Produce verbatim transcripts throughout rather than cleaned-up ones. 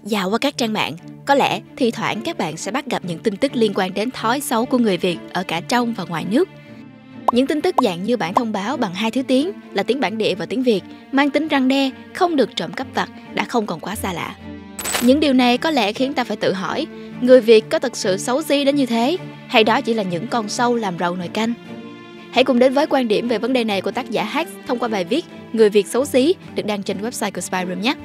Dạo qua các trang mạng, có lẽ thi thoảng các bạn sẽ bắt gặp những tin tức liên quan đến thói xấu của người Việt ở cả trong và ngoài nước. Những tin tức dạng như bản thông báo bằng hai thứ tiếng là tiếng bản địa và tiếng Việt, mang tính răn đe, không được trộm cắp vặt đã không còn quá xa lạ. Những điều này có lẽ khiến ta phải tự hỏi, người Việt có thực sự xấu xí đến như thế, hay đó chỉ là những con sâu làm rầu nồi canh? Hãy cùng đến với quan điểm về vấn đề này của tác giả Hax thông qua bài viết Người Việt xấu xí được đăng trên website của Spyroom nhé.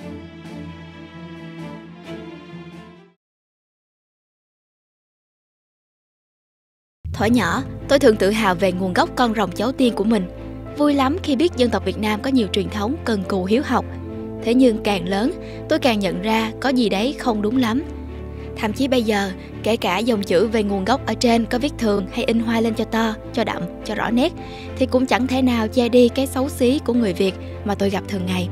Thuở nhỏ, tôi thường tự hào về nguồn gốc con rồng cháu tiên của mình. Vui lắm khi biết dân tộc Việt Nam có nhiều truyền thống cần cù hiếu học. Thế nhưng càng lớn, tôi càng nhận ra có gì đấy không đúng lắm. Thậm chí bây giờ, kể cả dòng chữ về nguồn gốc ở trên có viết thường hay in hoa lên cho to, cho đậm, cho rõ nét, thì cũng chẳng thể nào che đi cái xấu xí của người Việt mà tôi gặp thường ngày.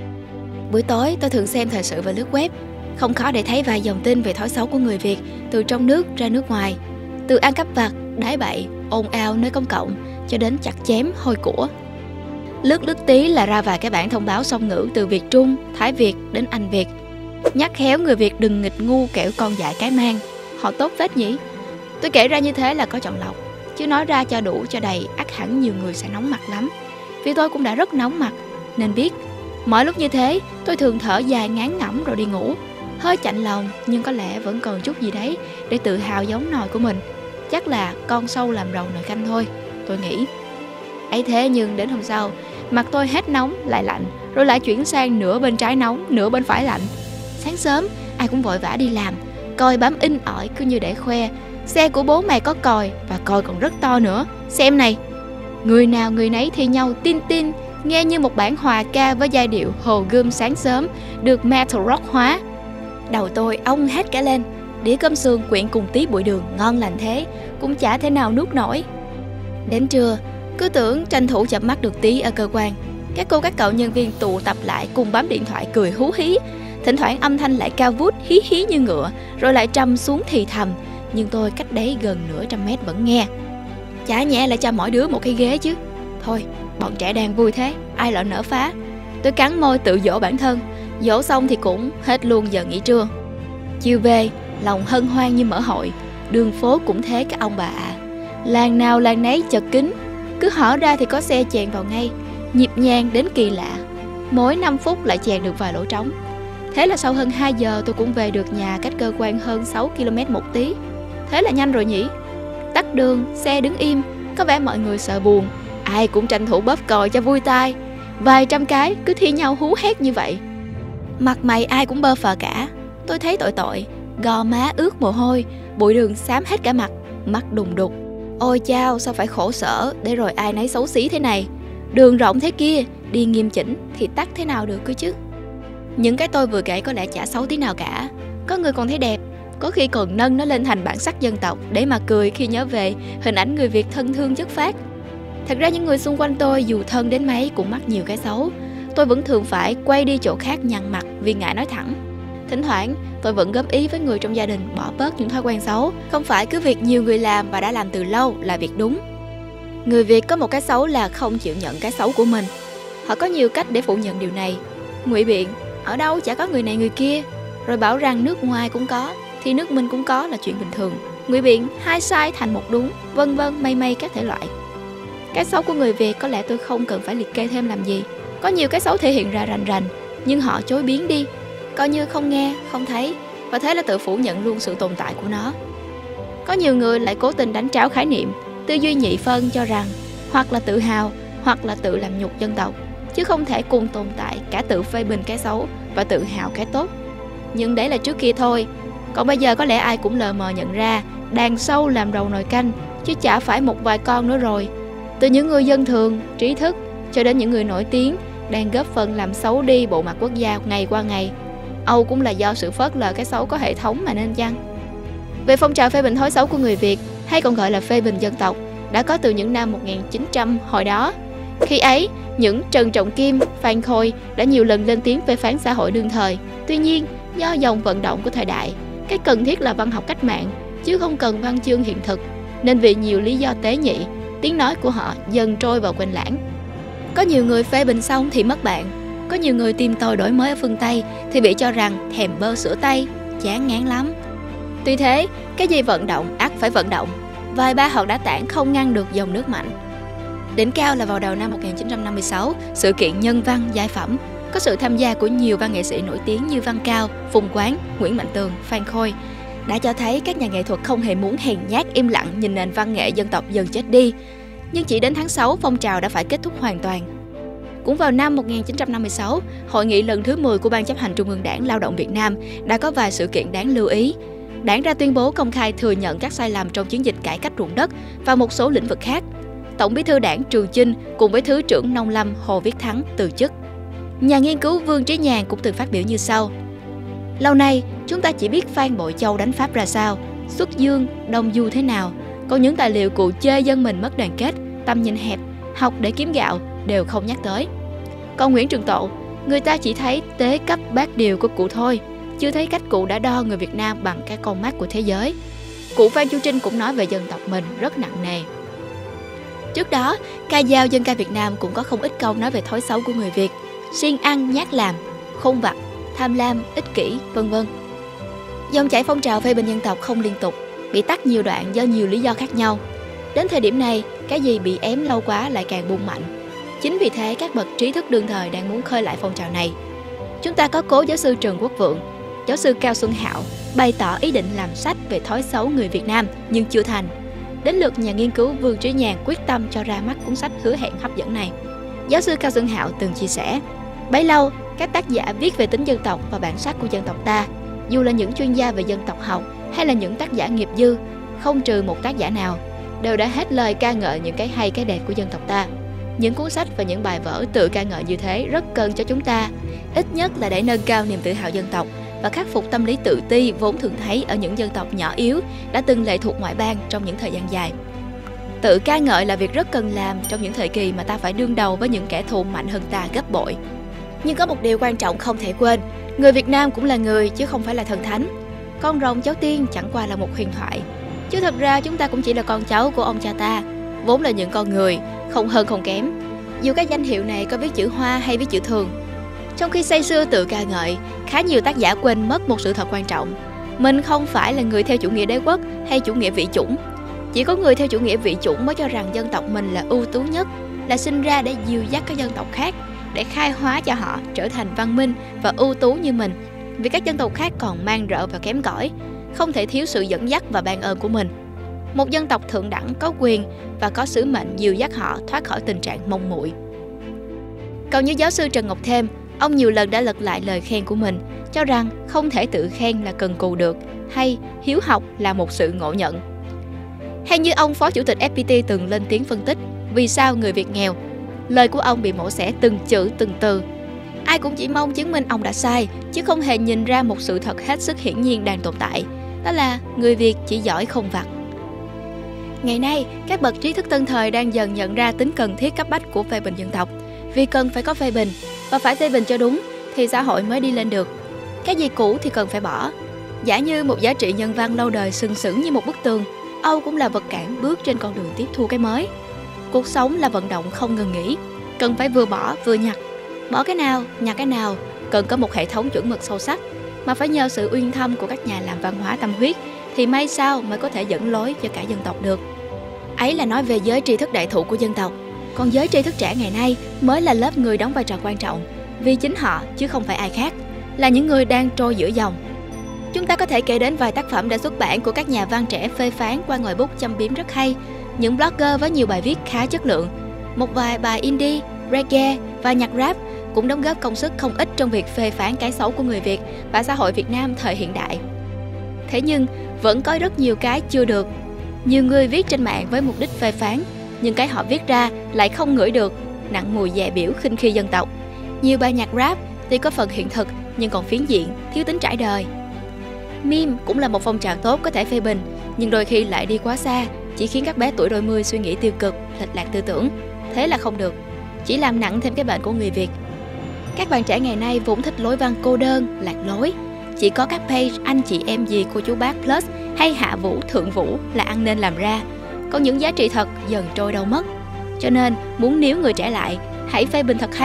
Buổi tối, tôi thường xem thời sự và lướt web. Không khó để thấy vài dòng tin về thói xấu của người Việt, từ trong nước ra nước ngoài. Từ ăn cắp vặt, đái bậy, ồn ào nơi công cộng, cho đến chặt chém, hôi của. Lướt lướt tí là ra vài cái bản thông báo song ngữ từ Việt Trung, Thái Việt đến Anh Việt. Nhắc khéo người Việt đừng nghịch ngu kẻo con dại cái mang. Họ tốt phết nhỉ? Tôi kể ra như thế là có chọn lọc, chứ nói ra cho đủ cho đầy ắt hẳn nhiều người sẽ nóng mặt lắm. Vì tôi cũng đã rất nóng mặt, nên biết. Mỗi lúc như thế, tôi thường thở dài ngán ngẩm rồi đi ngủ. Hơi chạnh lòng, nhưng có lẽ vẫn còn chút gì đấy để tự hào giống nòi của mình. Chắc là con sâu làm rầu nồi canh thôi, tôi nghĩ. Ấy thế nhưng đến hôm sau, mặt tôi hết nóng lại lạnh, rồi lại chuyển sang nửa bên trái nóng, nửa bên phải lạnh. Sáng sớm, ai cũng vội vã đi làm, còi bám in ỏi cứ như để khoe. Xe của bố mày có còi, và còi còn rất to nữa. Xem này, người nào người nấy thi nhau tin tin, nghe như một bản hòa ca với giai điệu Hồ Gươm sáng sớm, được metal rock hóa. Đầu tôi ong hết cả lên. Đĩa cơm sườn quyện cùng tí bụi đường ngon lành thế, cũng chả thể nào nuốt nổi. Đến trưa, cứ tưởng tranh thủ chợp mắt được tí ở cơ quan. Các cô các cậu nhân viên tụ tập lại cùng bấm điện thoại cười hú hí. Thỉnh thoảng âm thanh lại cao vút hí hí như ngựa, rồi lại trầm xuống thì thầm. Nhưng tôi cách đấy gần nửa trăm mét vẫn nghe. Chả nhẽ lại cho mỗi đứa một cái ghế chứ. Thôi, bọn trẻ đang vui thế, ai lỡ nỡ phá. Tôi cắn môi tự dỗ bản thân. Dỗ xong thì cũng hết luôn giờ nghỉ trưa. Chiều về, lòng hân hoan như mở hội. Đường phố cũng thế các ông bà ạ. Làng nào làng nấy chật kín, cứ hở ra thì có xe chèn vào ngay, nhịp nhàng đến kỳ lạ. Mỗi năm phút lại chèn được vài lỗ trống. Thế là sau hơn hai giờ tôi cũng về được nhà cách cơ quan hơn sáu ki lô mét một tí. Thế là nhanh rồi nhỉ. Tắt đường, xe đứng im, có vẻ mọi người sợ buồn. Ai cũng tranh thủ bóp còi cho vui tai. Vài trăm cái cứ thi nhau hú hét như vậy. Mặt mày ai cũng bơ phờ cả. Tôi thấy tội tội, gò má ướt mồ hôi, bụi đường xám hết cả mặt, mắt đùng đục. Ôi chao, sao phải khổ sở để rồi ai nấy xấu xí thế này. Đường rộng thế kia, đi nghiêm chỉnh thì tắt thế nào được cơ chứ. Những cái tôi vừa kể có lẽ chả xấu tí nào cả. Có người còn thấy đẹp, có khi còn nâng nó lên thành bản sắc dân tộc để mà cười khi nhớ về hình ảnh người Việt thân thương chất phác. Thật ra những người xung quanh tôi dù thân đến mấy cũng mắc nhiều cái xấu. Tôi vẫn thường phải quay đi chỗ khác nhăn mặt vì ngại nói thẳng. Thỉnh thoảng, tôi vẫn góp ý với người trong gia đình bỏ bớt những thói quen xấu. Không phải cứ việc nhiều người làm và đã làm từ lâu là việc đúng. Người Việt có một cái xấu là không chịu nhận cái xấu của mình. Họ có nhiều cách để phủ nhận điều này. Ngụy biện, ở đâu chả có người này người kia. Rồi bảo rằng nước ngoài cũng có, thì nước mình cũng có là chuyện bình thường. Ngụy biện, hai sai thành một đúng, vân vân mây mây các thể loại. Cái xấu của người Việt có lẽ tôi không cần phải liệt kê thêm làm gì. Có nhiều cái xấu thể hiện ra rành rành, nhưng họ chối biến đi, coi như không nghe, không thấy, và thế là tự phủ nhận luôn sự tồn tại của nó. Có nhiều người lại cố tình đánh tráo khái niệm, tư duy nhị phân cho rằng hoặc là tự hào, hoặc là tự làm nhục dân tộc, chứ không thể cùng tồn tại cả tự phê bình cái xấu và tự hào cái tốt. Nhưng đấy là trước kia thôi, còn bây giờ có lẽ ai cũng lờ mờ nhận ra đàn sâu làm rầu nồi canh, chứ chả phải một vài con nữa rồi. Từ những người dân thường, trí thức, cho đến những người nổi tiếng đang góp phần làm xấu đi bộ mặt quốc gia ngày qua ngày. Âu cũng là do sự phớt lờ cái xấu có hệ thống mà nên chăng? Về phong trào phê bình thói xấu của người Việt, hay còn gọi là phê bình dân tộc, đã có từ những năm một nghìn chín trăm hồi đó. Khi ấy, những Trần Trọng Kim, Phan Khôi đã nhiều lần lên tiếng phê phán xã hội đương thời. Tuy nhiên, do dòng vận động của thời đại, cái cần thiết là văn học cách mạng, chứ không cần văn chương hiện thực, nên vì nhiều lý do tế nhị, tiếng nói của họ dần trôi vào quên lãng. Có nhiều người phê bình xong thì mất bạn. Có nhiều người tìm tòi đổi mới ở phương Tây thì bị cho rằng thèm bơ sữa Tây, chán ngán lắm. Tuy thế, cái gì vận động ắt phải vận động. Vài ba hòn đá tảng không ngăn được dòng nước mạnh. Đỉnh cao là vào đầu năm một nghìn chín trăm năm mươi sáu, sự kiện nhân văn giải phẩm có sự tham gia của nhiều văn nghệ sĩ nổi tiếng như Văn Cao, Phùng Quán, Nguyễn Mạnh Tường, Phan Khôi đã cho thấy các nhà nghệ thuật không hề muốn hèn nhát im lặng nhìn nền văn nghệ dân tộc dần chết đi. Nhưng chỉ đến tháng sáu, phong trào đã phải kết thúc hoàn toàn. Cũng vào năm một nghìn chín trăm năm mươi sáu, hội nghị lần thứ mười của Ban chấp hành Trung ương Đảng Lao động Việt Nam đã có vài sự kiện đáng lưu ý. Đảng ra tuyên bố công khai thừa nhận các sai lầm trong chiến dịch cải cách ruộng đất và một số lĩnh vực khác. Tổng bí thư Đảng Trường Chinh cùng với Thứ trưởng Nông lâm Hồ Viết Thắng từ chức. Nhà nghiên cứu Vương Trí Nhàn cũng từng phát biểu như sau: lâu nay, chúng ta chỉ biết Phan Bội Châu đánh Pháp ra sao, xuất dương, đông du thế nào. Còn những tài liệu cụ chê dân mình mất đoàn kết, tầm nhìn hẹp, học để kiếm gạo đều không nhắc tới. Còn Nguyễn Trường Tộ, người ta chỉ thấy tế cấp bát điều của cụ thôi, chưa thấy cách cụ đã đo người Việt Nam bằng cái con mắt của thế giới. Cụ Phan Chu Trinh cũng nói về dân tộc mình rất nặng nề. Trước đó, ca dao dân ca Việt Nam cũng có không ít câu nói về thói xấu của người Việt: siêng ăn nhát làm, khôn vặt, tham lam, ích kỷ, vân vân. Dòng chảy phong trào phê bình dân tộc không liên tục, bị tắt nhiều đoạn do nhiều lý do khác nhau. Đến thời điểm này, cái gì bị ém lâu quá lại càng bung mạnh. Chính vì thế, các bậc trí thức đương thời đang muốn khơi lại phong trào này. Chúng ta có cố giáo sư Trần Quốc Vượng, giáo sư Cao Xuân Hạo bày tỏ ý định làm sách về thói xấu người Việt Nam nhưng chưa thành. Đến lượt nhà nghiên cứu Vương Trí Nhàn quyết tâm cho ra mắt cuốn sách hứa hẹn hấp dẫn này. Giáo sư Cao Xuân Hạo từng chia sẻ, bấy lâu các tác giả viết về tính dân tộc và bản sắc của dân tộc ta, dù là những chuyên gia về dân tộc học hay là những tác giả nghiệp dư, không trừ một tác giả nào, đều đã hết lời ca ngợi những cái hay cái đẹp của dân tộc ta. Những cuốn sách và những bài vở tự ca ngợi như thế rất cần cho chúng ta, ít nhất là để nâng cao niềm tự hào dân tộc và khắc phục tâm lý tự ti vốn thường thấy ở những dân tộc nhỏ yếu đã từng lệ thuộc ngoại bang trong những thời gian dài. Tự ca ngợi là việc rất cần làm trong những thời kỳ mà ta phải đương đầu với những kẻ thù mạnh hơn ta gấp bội. Nhưng có một điều quan trọng không thể quên, người Việt Nam cũng là người chứ không phải là thần thánh. Con rồng cháu tiên chẳng qua là một huyền thoại, chứ thật ra chúng ta cũng chỉ là con cháu của ông cha ta, vốn là những con người, không hơn không kém, dù các danh hiệu này có viết chữ Hoa hay viết chữ thường. Trong khi say sưa tự ca ngợi, khá nhiều tác giả quên mất một sự thật quan trọng: mình không phải là người theo chủ nghĩa đế quốc hay chủ nghĩa vị chủng. Chỉ có người theo chủ nghĩa vị chủng mới cho rằng dân tộc mình là ưu tú nhất, là sinh ra để dìu dắt các dân tộc khác, để khai hóa cho họ trở thành văn minh và ưu tú như mình, vì các dân tộc khác còn mang rợ và kém cỏi, không thể thiếu sự dẫn dắt và ban ơn của mình. Một dân tộc thượng đẳng có quyền và có sứ mệnh dìu dắt họ thoát khỏi tình trạng mông muội. Còn như giáo sư Trần Ngọc Thêm, ông nhiều lần đã lật lại lời khen của mình, cho rằng không thể tự khen là cần cù được, hay hiếu học là một sự ngộ nhận. Hay như ông Phó Chủ tịch ép pê tê từng lên tiếng phân tích vì sao người Việt nghèo, lời của ông bị mổ xẻ từng chữ từng từ. Ai cũng chỉ mong chứng minh ông đã sai, chứ không hề nhìn ra một sự thật hết sức hiển nhiên đang tồn tại, đó là người Việt chỉ giỏi khôn vặt. Ngày nay, các bậc trí thức tân thời đang dần nhận ra tính cần thiết cấp bách của phê bình dân tộc. Vì cần phải có phê bình, và phải phê bình cho đúng, thì xã hội mới đi lên được. Cái gì cũ thì cần phải bỏ. Giả như một giá trị nhân văn lâu đời sừng sững như một bức tường, Âu cũng là vật cản bước trên con đường tiếp thu cái mới. Cuộc sống là vận động không ngừng nghỉ, cần phải vừa bỏ vừa nhặt. Bỏ cái nào, nhặt cái nào, cần có một hệ thống chuẩn mực sâu sắc, mà phải nhờ sự uyên thâm của các nhà làm văn hóa tâm huyết, thì may sao mới có thể dẫn lối cho cả dân tộc được. Ấy là nói về giới tri thức đại thụ của dân tộc. Còn giới tri thức trẻ ngày nay mới là lớp người đóng vai trò quan trọng, vì chính họ chứ không phải ai khác, là những người đang trôi giữa dòng. Chúng ta có thể kể đến vài tác phẩm đã xuất bản của các nhà văn trẻ phê phán qua ngòi bút châm biếm rất hay, những blogger với nhiều bài viết khá chất lượng. Một vài bài indie, reggae và nhạc rap cũng đóng góp công sức không ít trong việc phê phán cái xấu của người Việt và xã hội Việt Nam thời hiện đại. Thế nhưng, vẫn có rất nhiều cái chưa được. Nhiều người viết trên mạng với mục đích phê phán, nhưng cái họ viết ra lại không ngửi được, nặng mùi dè biểu khinh khi dân tộc. Nhiều bài nhạc rap thì có phần hiện thực nhưng còn phiến diện, thiếu tính trải đời. Meme cũng là một phong trào tốt có thể phê bình, nhưng đôi khi lại đi quá xa, chỉ khiến các bé tuổi đôi mươi suy nghĩ tiêu cực, lệch lạc tư tưởng. Thế là không được, chỉ làm nặng thêm cái bệnh của người Việt. Các bạn trẻ ngày nay vốn thích lối văn cô đơn, lạc lối. Chỉ có các page anh chị em gì cô chú bác plus hay hạ vũ thượng vũ là ăn nên làm ra. Còn những giá trị thật dần trôi đâu mất. Cho nên muốn níu người trẻ lại, hãy phê bình thật hay,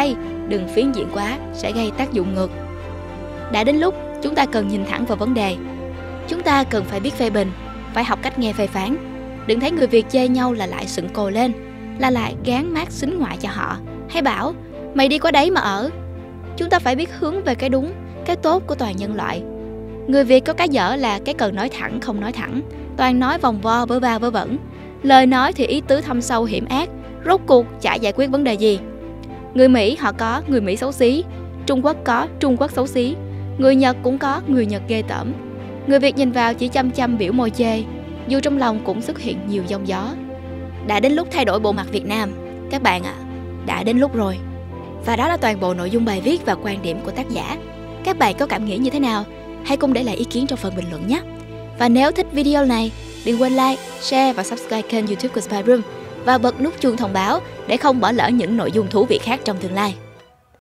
đừng phiến diện quá, sẽ gây tác dụng ngược. Đã đến lúc chúng ta cần nhìn thẳng vào vấn đề. Chúng ta cần phải biết phê bình, phải học cách nghe phê phán. Đừng thấy người Việt chê nhau là lại sững cồ lên, là lại gán mác xính ngoại cho họ, hay bảo mày đi qua đấy mà ở. Chúng ta phải biết hướng về cái đúng, cái tốt của toàn nhân loại. Người Việt có cái dở là cái cần nói thẳng không nói thẳng, toàn nói vòng vo vớ va vớ vẩn. Lời nói thì ý tứ thâm sâu hiểm ác, rốt cuộc chả giải quyết vấn đề gì. Người Mỹ họ có người Mỹ xấu xí, Trung Quốc có Trung Quốc xấu xí, người Nhật cũng có người Nhật ghê tởm. Người Việt nhìn vào chỉ chăm chăm biểu môi chê, dù trong lòng cũng xuất hiện nhiều giông gió. Đã đến lúc thay đổi bộ mặt Việt Nam, các bạn ạ, à, đã đến lúc rồi. Và đó là toàn bộ nội dung bài viết và quan điểm của tác giả. Các bạn có cảm nghĩ như thế nào? Hãy cùng để lại ý kiến trong phần bình luận nhé. Và nếu thích video này, đừng quên like, share và subscribe kênh YouTube của Spy Room và bật nút chuông thông báo để không bỏ lỡ những nội dung thú vị khác trong tương lai.